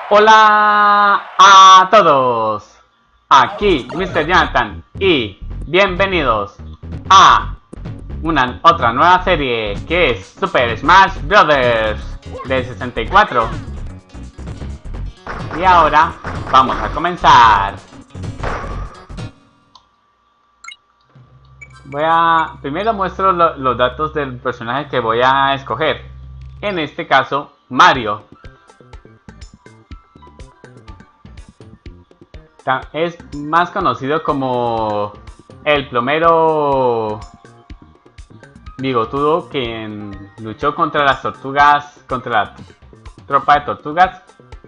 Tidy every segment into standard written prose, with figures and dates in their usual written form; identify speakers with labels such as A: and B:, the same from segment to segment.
A: Hola a todos, aquí Mr. Jonathan y bienvenidos a otra nueva serie que es Super Smash Bros. De 64. Y ahora vamos a comenzar. Primero muestro los datos del personaje que voy a escoger. En este caso, Mario. Es más conocido como el plomero bigotudo quien luchó contra las tortugas, contra la tropa de tortugas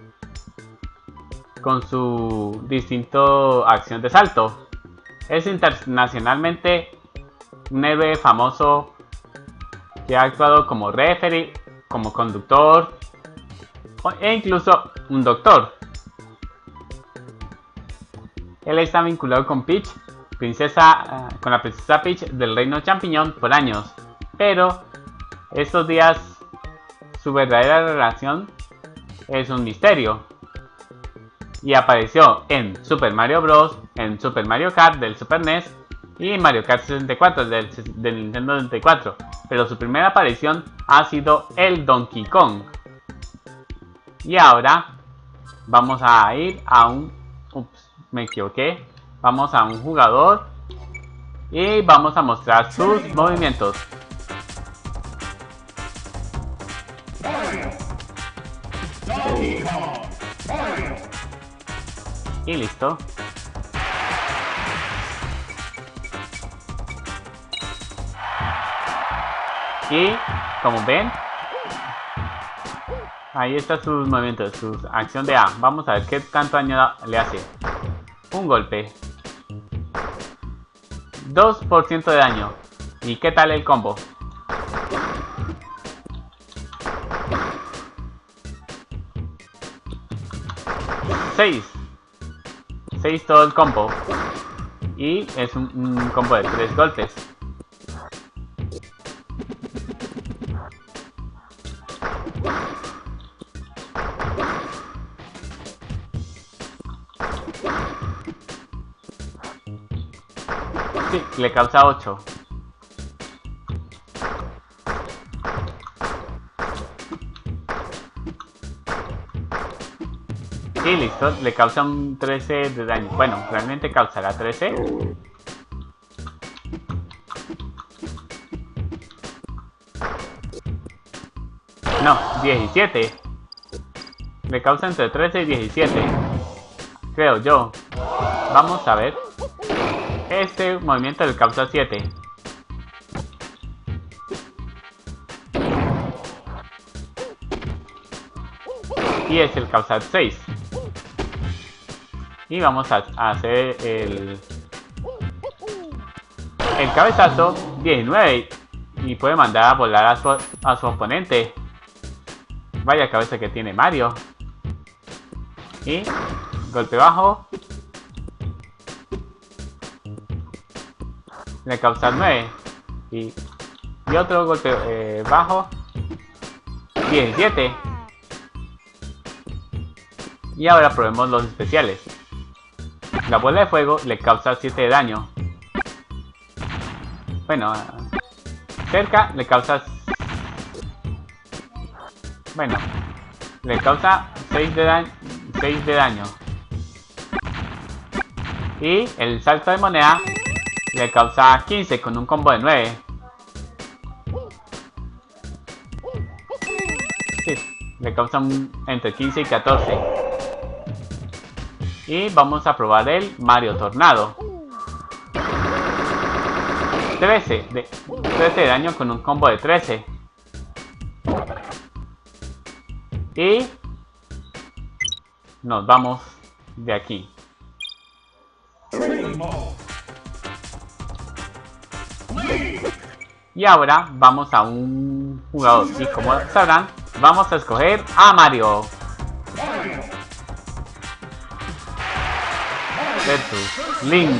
A: con su distinto acción de salto. Es internacionalmente un héroe famoso que ha actuado como referee, como conductor e incluso un doctor. Él está vinculado con Peach, con la princesa Peach del Reino Champiñón por años, pero estos días su verdadera relación es un misterio. Y apareció en Super Mario Bros., en Super Mario Kart del Super NES y Mario Kart 64 del Nintendo 64, pero su primera aparición ha sido el Donkey Kong. Y ahora vamos a ir a un... me equivoqué. Vamos a un jugador y vamos a mostrar sus movimientos. Y listo. Y como ven, ahí están sus movimientos, su acción de A. Vamos a ver qué tanto daño le hace. Un golpe, 2% de daño. ¿Y qué tal el combo? ¡6! 6 todo el combo. Y es un combo de 3 golpes. Sí, le causa 8. Y listo, le causa un 13 de daño. Bueno, realmente causará 13. No, 17. Le causa entre 13 y 17. Creo yo. Vamos a ver. Este movimiento le causa 7. Y es el causar 6. Y vamos a hacer el cabezazo 19. Y puede mandar a volar a su oponente. Vaya cabeza que tiene Mario. Y golpe bajo. Le causa 9. Y otro golpe bajo. 17. Y ahora probemos los especiales. La bola de fuego le causa 7 de daño. Bueno, cerca le causa... Bueno, le causa 6 de daño. Y el salto de moneda le causa 15 con un combo de 9. Sí, le causa entre 15 y 14. Y vamos a probar el Mario Tornado. 13 de daño con un combo de 13. Y nos vamos de aquí. Y ahora vamos a un jugador. Y como sabrán, vamos a escoger a Mario. Versus Link.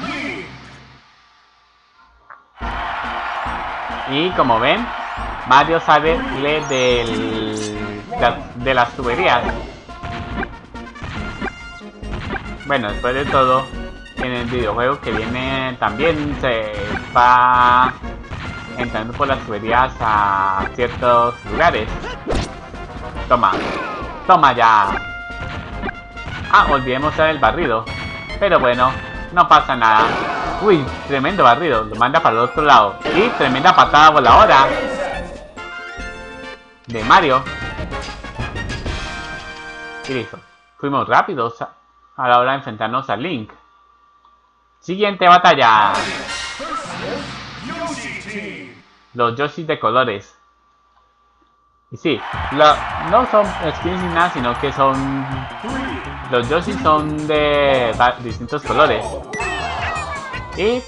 A: Y como ven, Mario sale de las tuberías. bueno, después de todo, en el videojuego que viene también se va entrando por las tuberías a ciertos lugares. Toma, toma ya. Ah, olvidé mostrar el barrido. Pero bueno, no pasa nada. Uy, tremendo barrido, lo manda para el otro lado. Y tremenda patada voladora de Mario. Y listo. Fuimos rápidos a la hora de enfrentarnos a Link. Siguiente batalla. Los Yoshi de colores. Y sí, no son skins ni nada, sino que son... Los Yoshi son de distintos colores. Y...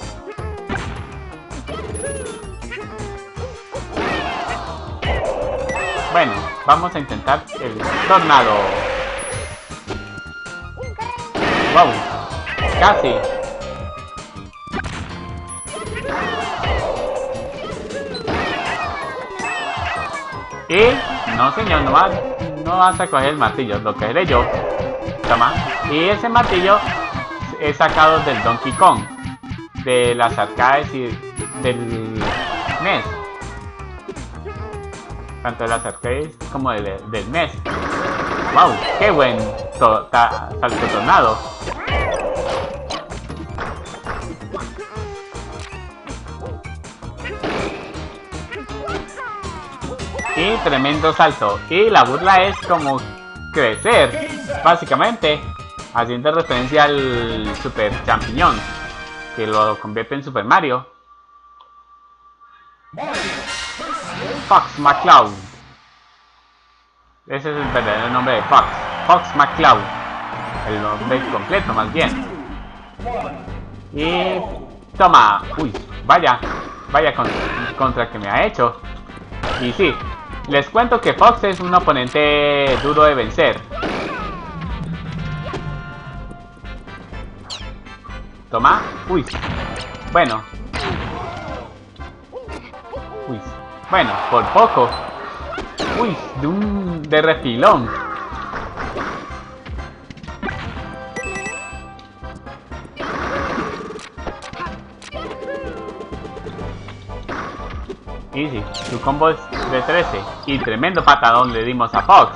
A: bueno, vamos a intentar el tornado. Wow, casi. Y no señor, no vas a coger el martillo, lo cogeré yo. Toma. Y ese martillo es sacado del Donkey Kong, de las arcades y del NES. Tanto de las arcades como del NES. Wow, qué buen salto tornado. Y tremendo salto. Y la burla es como crecer, básicamente, haciendo referencia al Super Champiñón, que lo convierte en Super Mario. Fox McCloud. Ese es el verdadero nombre de Fox. Fox McCloud. El nombre completo, más bien. Y... toma. Uy, vaya contra que me ha hecho. Y sí, les cuento que Fox es un oponente duro de vencer. Toma. Uy. Bueno. Uy. Bueno, por poco. Uy, de refilón. Easy, su combo es de 13. Y tremendo patadón le dimos a Fox.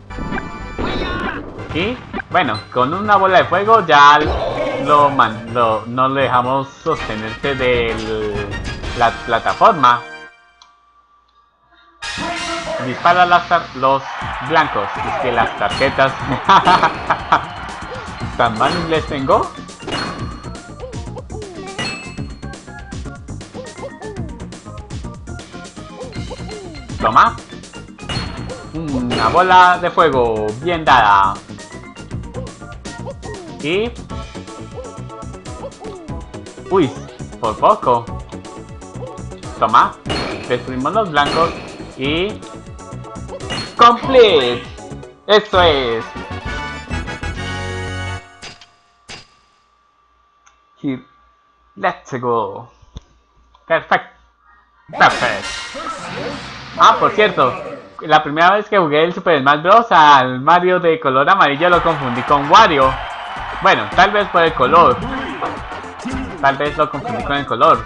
A: Y bueno, con una bola de fuego ya no le dejamos sostenerse de la plataforma. Dispara los blancos. Es que las tarjetas... ¿tan mal inglés tengo? Toma. Una bola de fuego bien dada. Y... uy, por poco. Toma. Destruimos los blancos. Y... ¡complete! ¡Eso es! Here. Let's go. Perfecto. Ah, por cierto, la primera vez que jugué el Super Smash Bros. Al Mario de color amarillo lo confundí con Wario. Bueno, tal vez por el color. Tal vez lo confundí con el color.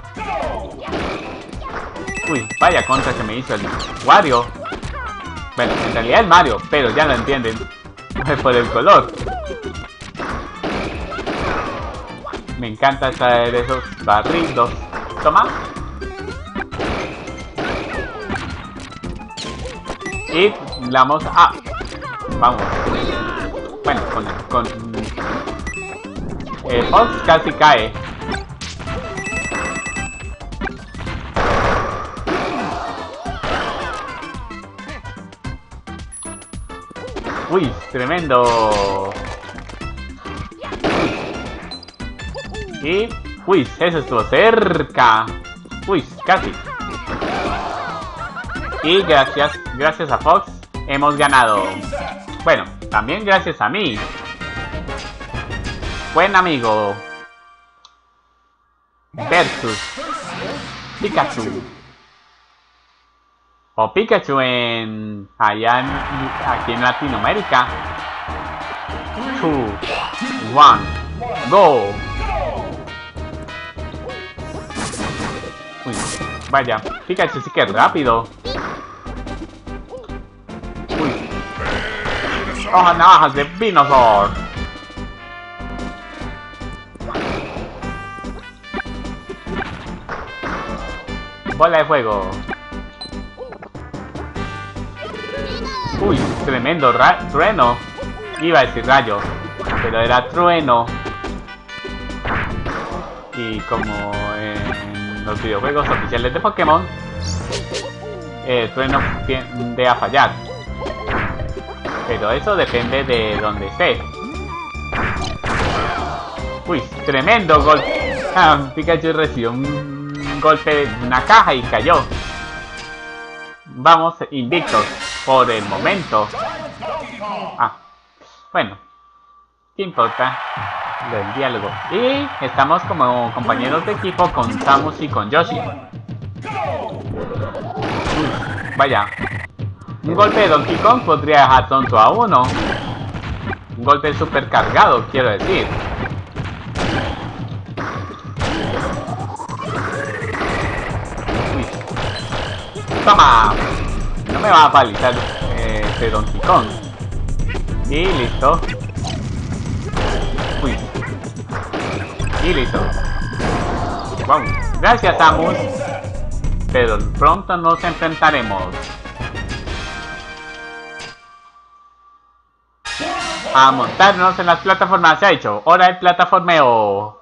A: Uy, vaya contra que me hizo el Wario. Bueno, en realidad es Mario, pero ya lo entienden. Por el color. Me encanta traer esos barridos. Toma. Y vamos a... vamos. Bueno, con Fox casi cae. Uy, tremendo. Y... uy, eso estuvo cerca. Uy, casi. Y gracias a Fox hemos ganado. Bueno, también gracias a mí. Buen amigo. Versus Pikachu. O Pikachu aquí en Latinoamérica. 2, 1. ¡Go! Uy, vaya, Pikachu sí que es rápido. Uy. ¡Hojas navajas de Venusaur! Bola de fuego. Uy, tremendo trueno. Iba a decir rayo, pero era trueno. Y como en los videojuegos oficiales de Pokémon, el trueno tiende a fallar. Pero eso depende de donde esté. Uy, tremendo golpe. Pikachu recibió un golpe de una caja y cayó. Vamos invictos por el momento. Bueno, ¿qué importa? Del diálogo. Y estamos como compañeros de equipo con Samus y con Yoshi. Vaya. Un golpe de Donkey Kong podría dejar tonto a uno. Un golpe super cargado, quiero decir. Uy. ¡Toma! No me va a palizar este Donkey Kong. Y listo. Uy. Y listo. Wow. Gracias, Samus. Pero pronto nos enfrentaremos a montarnos en las plataformas. Se ha hecho. Hora del plataformeo.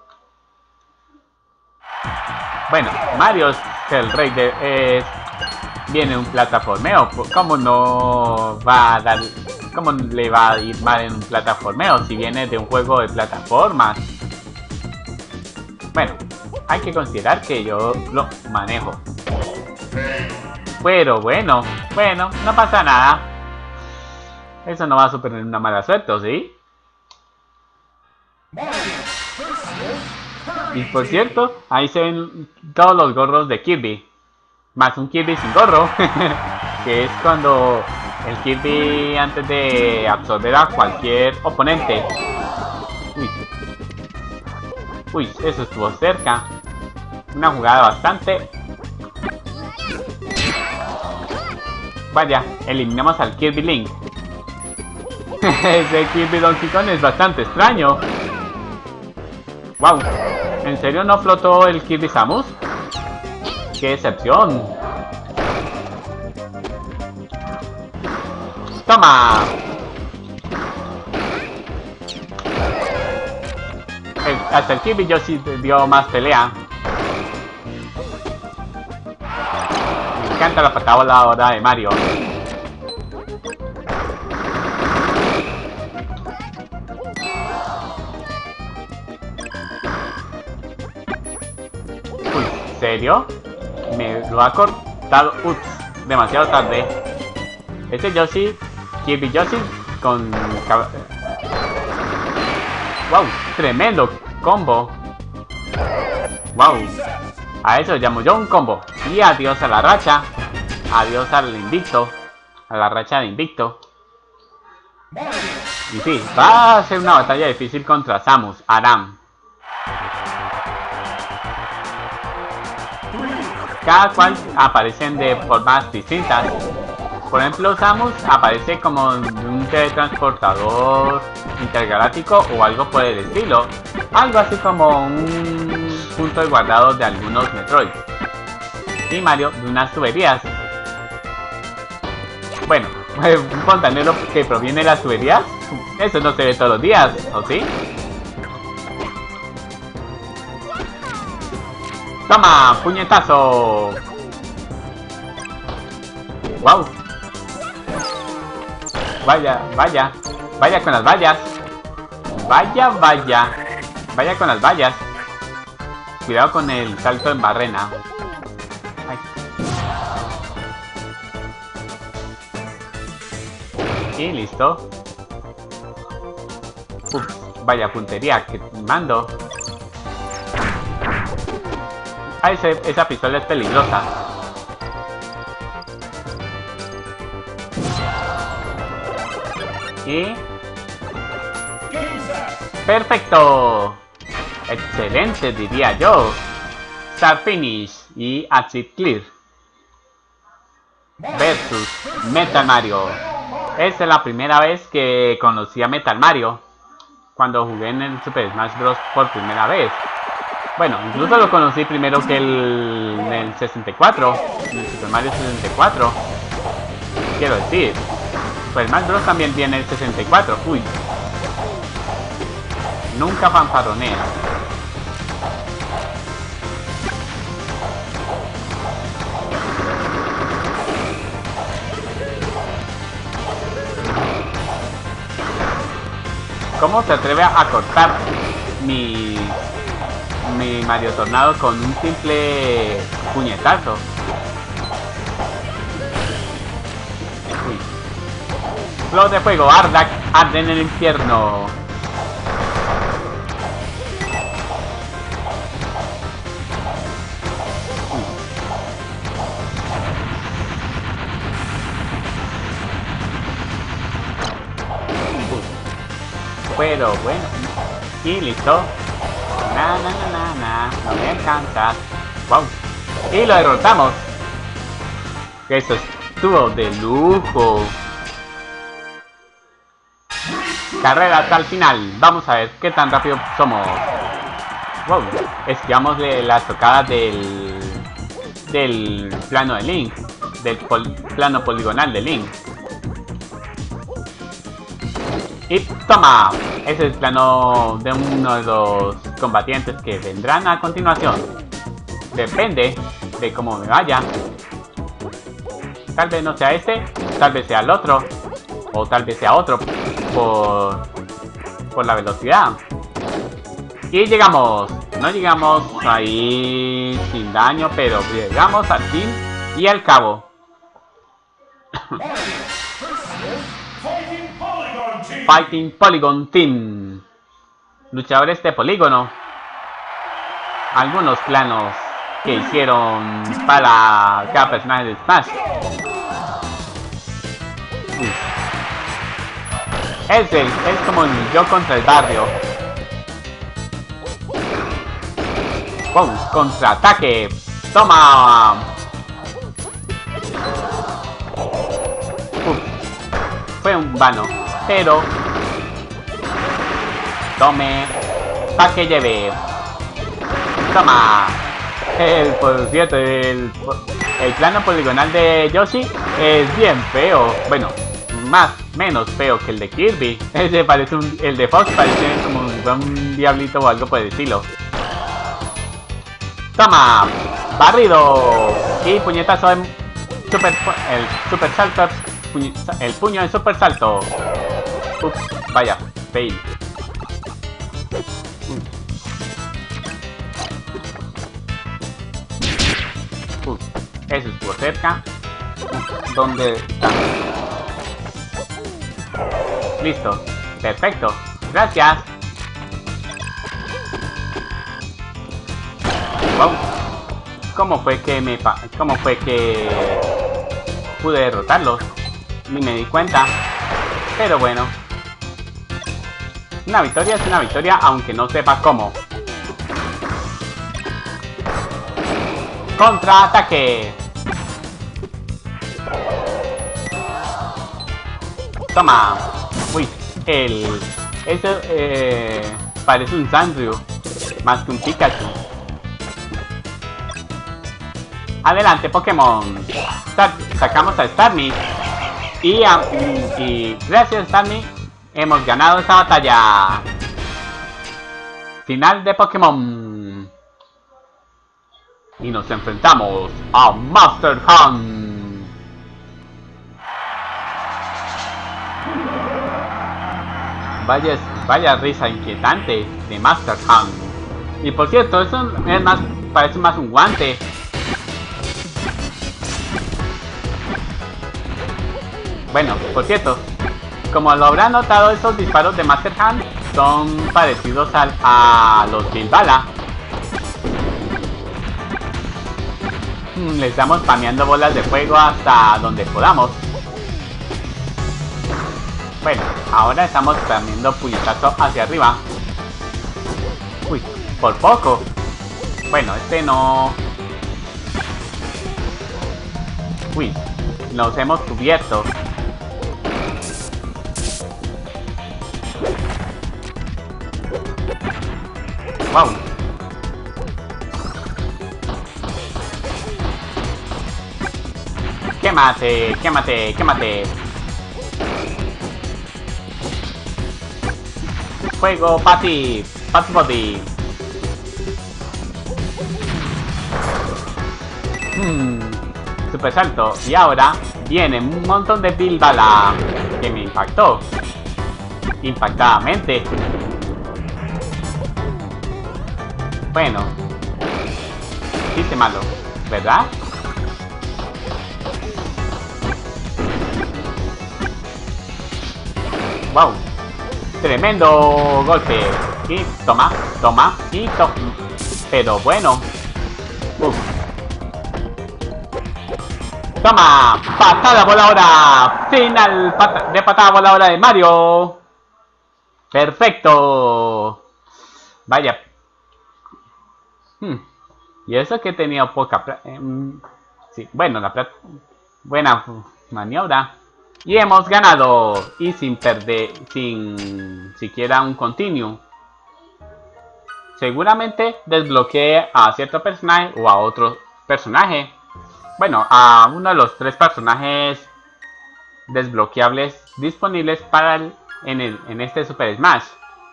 A: Bueno, Mario es el rey de... viene un plataformeo. ¿Cómo no va a dar... ¿Cómo le va a ir mal en un plataformeo si viene de un juego de plataformas? Bueno, hay que considerar que yo lo manejo. Pero bueno, no pasa nada. Eso no va a suponer una mala suerte, ¿sí? Y por cierto, ahí se ven todos los gorros de Kirby. Más un Kirby sin gorro. Que es cuando el Kirby antes de absorber a cualquier oponente. Uy, eso estuvo cerca. Una jugada bastante... Vaya, eliminamos al Kirby Link. Ese Kirby Donkey Kong es bastante extraño. Wow, ¿en serio no flotó el Kirby Samus? ¡Qué excepción! ¡Toma! Hasta el Kirby Yoshi dio más pelea. Me encanta la patada voladora de Mario. Uy, ¿en serio? Me lo ha cortado. Ups, demasiado tarde. Este Yoshi, Kirby Yoshi con... Wow, tremendo combo. Wow, a eso llamo yo un combo. Y adiós a la racha. Adiós al invicto. A la racha de invicto. Y sí, va a ser una batalla difícil contra Samus Aram. Cada cual aparecen de formas distintas. Por ejemplo, Samus aparece como un teletransportador intergaláctico o algo por el estilo. Algo así como un punto de guardado de algunos Metroid. Y Mario de unas tuberías. Bueno, un fontanero que proviene de las tuberías. Eso no se ve todos los días, ¿o sí? ¡Toma! ¡Puñetazo! ¡Wow! Vaya, vaya. Vaya con las vallas. Vaya, vaya. Vaya con las vallas. Cuidado con el salto en barrena. Ay. Y listo. Vaya puntería que mando. Ah, esa pistola es peligrosa. Y... ¡Perfecto! Excelente, diría yo. Start Finish y Exit Clear. Versus Metal Mario. Esta es la primera vez que conocí a Metal Mario. Cuando jugué en el Super Smash Bros. Por primera vez. Bueno, incluso lo conocí primero que en el 64. En el Super Mario 64. Quiero decir, Super Smash Bros. También tiene el 64. Uy. Nunca fanfarronea. ¿Cómo se atreve a cortar mi Mario Tornado con un simple puñetazo? Uy. Flor de fuego, Ardak, arde en el infierno. Pero bueno, y listo. No me alcanza. Wow. Y lo derrotamos. Eso estuvo de lujo. Carrera hasta el final. Vamos a ver qué tan rápido somos. Wow. Esquivamos las tocadas del plano de Link. Del plano poligonal de Link. Y toma, ese es el plano de uno de los combatientes que vendrán a continuación. Depende de cómo me vaya. Tal vez no sea este, tal vez sea el otro, o tal vez sea otro por la velocidad. Y llegamos, no llegamos ahí sin daño, pero llegamos al fin y al cabo. Fighting Polygon Team. Luchadores de polígono. Algunos planos que hicieron para cada personaje de Smash. Ese es como el yo contra el barrio. ¡Pum! ¡Contraataque! ¡Toma! Fue un vano. Pero tome pa' que lleve. Toma. Por cierto, el plano poligonal de Yoshi es bien feo. Bueno, menos feo que el de Kirby. Ese parece el de Fox parece como un diablito o algo por el estilo. Toma. Barrido. Y puñetazo de el super salto. El puño de super salto. Ups, vaya, fail. Eso estuvo cerca. ¿Dónde está? Listo, perfecto. Gracias. Wow. ¿Cómo fue que pude derrotarlos? Ni me di cuenta. Pero bueno. Una victoria es una victoria, aunque no sepa cómo. Contraataque. Toma. Uy, eso parece un Sanrio más que un Pikachu. Adelante, Pokémon. Sacamos a Starmie. Y gracias a Starmie hemos ganado esta batalla. Final de Pokémon. Y nos enfrentamos a Master Han. Vaya risa inquietante de Master Han. Y por cierto, eso parece más un guante. Bueno, por cierto, como lo habrán notado, estos disparos de Master Han son parecidos a los Bilbala. Le estamos spameando bolas de fuego hasta donde podamos. Bueno, ahora estamos spameando puñetazos hacia arriba. Por poco. Bueno, este no... Uy, nos hemos cubierto. Wow. Quémate, quémate, quémate. Fuego para ti, para ti. Super salto. Y ahora viene un montón de Bilbala que me impactó. Impactadamente. Bueno. Chiste malo, ¿verdad? Wow. Tremendo golpe. Y toma, toma, y toma. Pero bueno. Toma, patada voladora. Final de patada voladora de Mario. Perfecto. Vaya. Y eso que he tenido poca... sí, bueno, buena maniobra. Y hemos ganado. Y sin perder, sin siquiera un continuo. Seguramente desbloqueé a cierto personaje o a otro personaje. Bueno, a uno de los 3 personajes desbloqueables disponibles para en este Super Smash.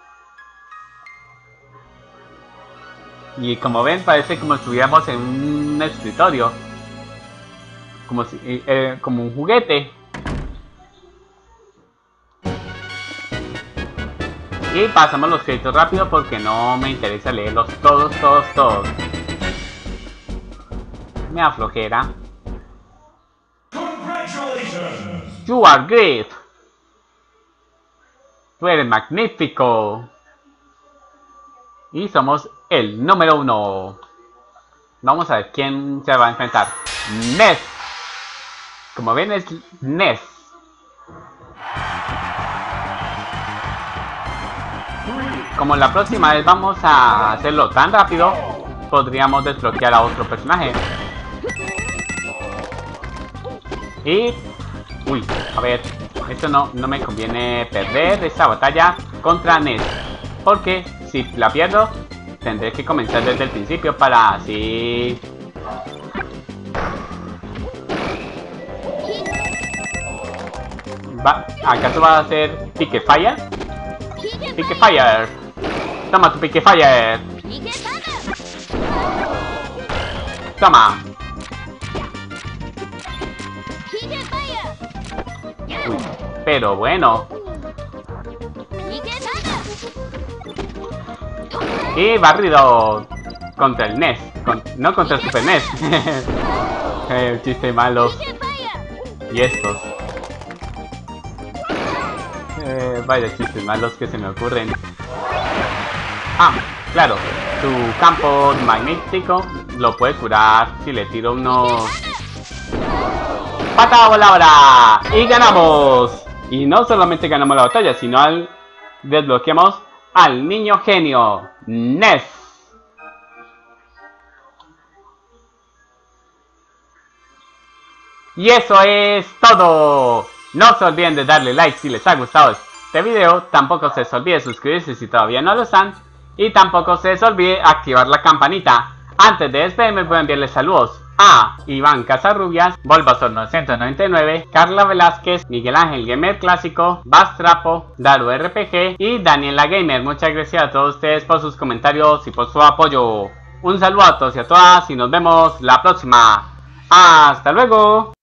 A: Y como ven, parece como si estuviéramos en un escritorio. Como si, como un juguete. Y pasamos los créditos rápido porque no me interesa leerlos todos. Me aflojera. You are great. Tú eres magnífico. Y somos el número 1. Vamos a ver quién se va a enfrentar. Ness. Como ven es Ness. Como la próxima vez vamos a hacerlo tan rápido, podríamos desbloquear a otro personaje. Y... uy, a ver, esto no me conviene perder esta batalla contra Ness. Porque si la pierdo, tendré que comenzar desde el principio para así... ¿Acaso va a hacer Pique Fire? Pique Fire. Toma tu Pique Fire. Toma. Uy, pero bueno. Y barrido contra el NES. No contra el Super NES. El chiste malo. Y estos. Vaya chistes malos que se me ocurren. Ah, claro. Tu campo magnético lo puede curar si le tiro unos... ¡Patada voladora! ¡Y ganamos! Y no solamente ganamos la batalla, sino desbloqueamos al niño genio, Ness. Y eso es todo. No se olviden de darle like si les ha gustado este video. Tampoco se les olvide suscribirse si todavía no lo están. Y tampoco se les olvide activar la campanita. Antes de despedirme voy a enviarles saludos a Iván Casarrubias, Bulbasaur 999, Carla Velázquez, Miguel Ángel Gamer Clásico, Bastrapo, Daru RPG y Daniela Gamer. Muchas gracias a todos ustedes por sus comentarios y por su apoyo. Un saludo a todos y a todas y nos vemos la próxima. ¡Hasta luego!